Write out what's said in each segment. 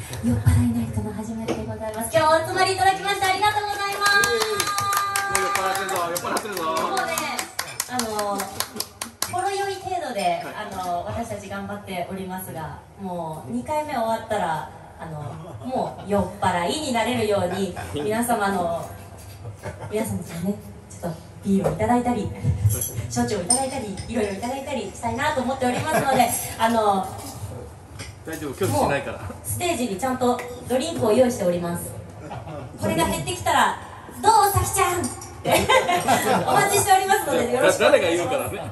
酔っ払いナイトの始まりでございます。今日お集まりいただきましてありがとうございます。 酔っ払ってるぞ、酔っ払ってるぞ。 もうね、ほろ酔い程度で私たち頑張っておりますが、もう2回目終わったらもう酔っ払いになれるように皆様からね、ちょっとビールをいただいたり焼酎をいただいたりいろいろいただいたりしたいなと思っておりますので、 大丈夫、拒否しないから。 ステージにちゃんとドリンクを用意しております。これが減ってきたら「どうさきちゃん」ってお待ちしておりますのでよろしくお願いします。 誰が言うからね。 では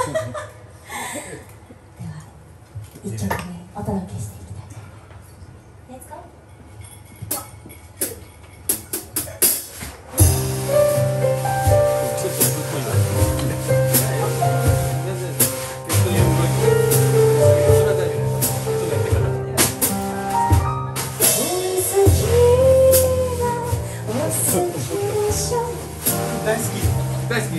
1曲目お届けしていきたいと思います。レッツゴー。 大好き。大好き。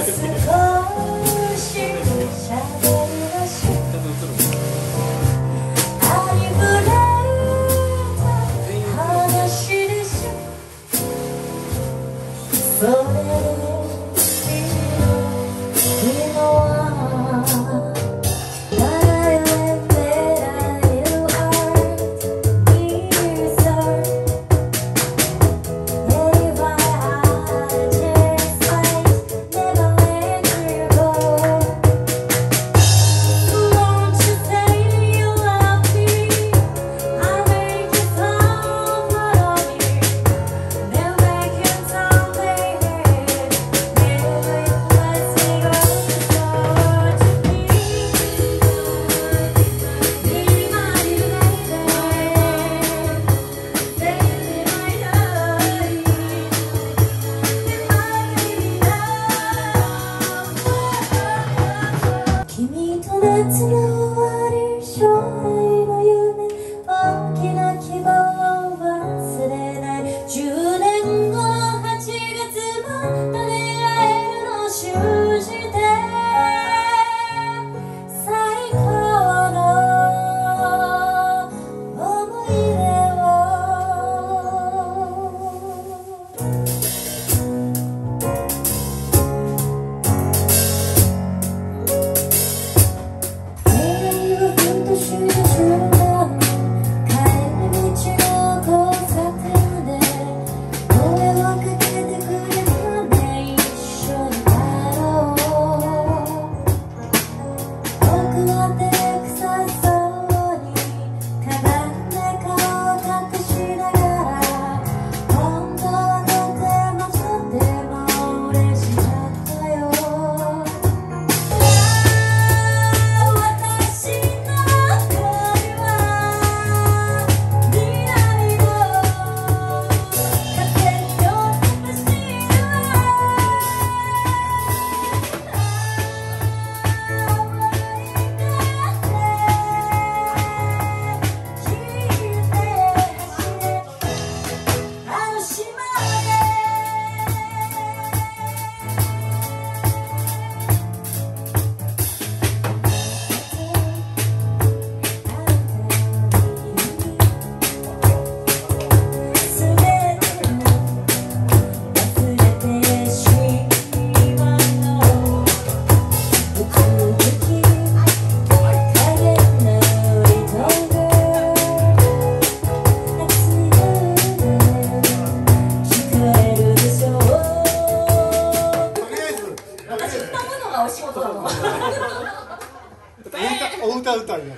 お歌歌いながら。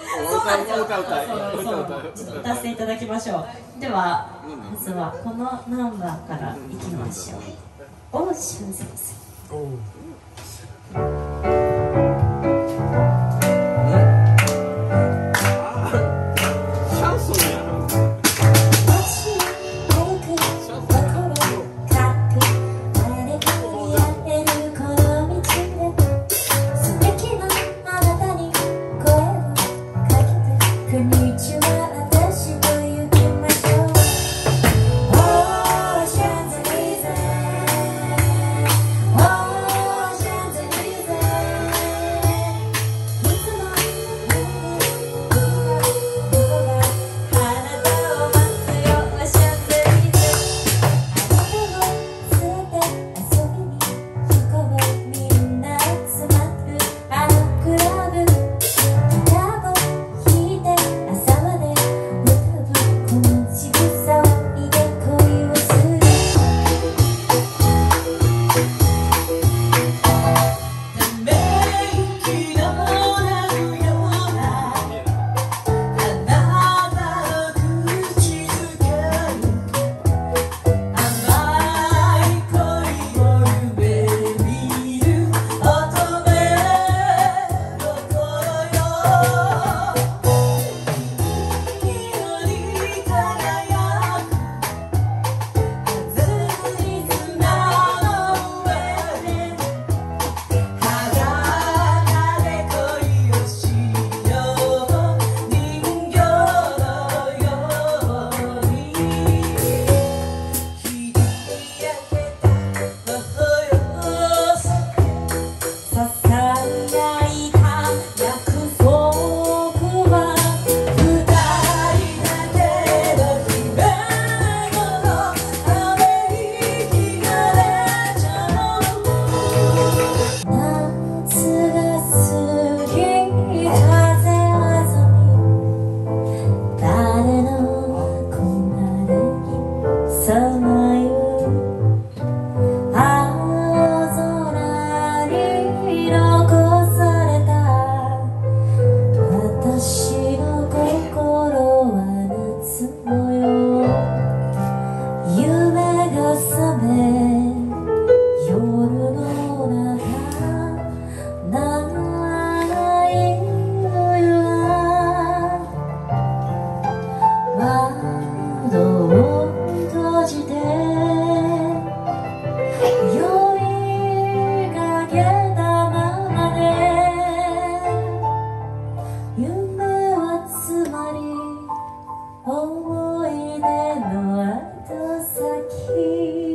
歌わせていただきましょう。ではまずはこのナンバーからいきましょう。オーシャンズです。 思い出の後先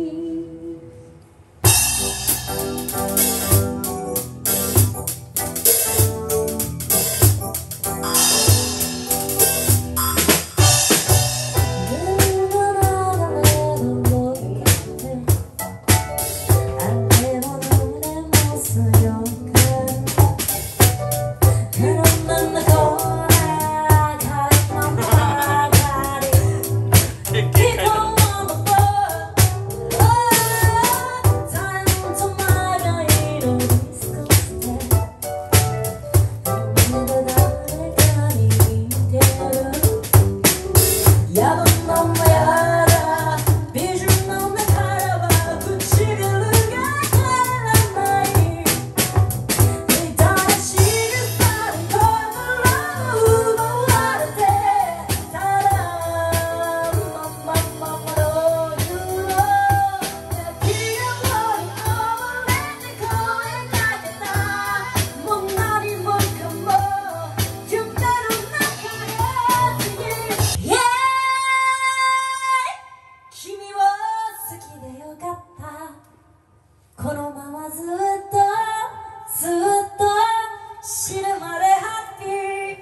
このままずっとずっと死ぬまでハッピー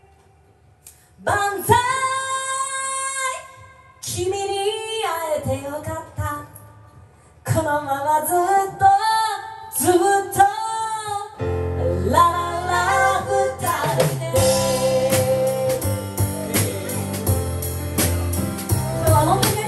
万歳君に会えてよかったこのままずっとずっとラララ二人でこれは本当に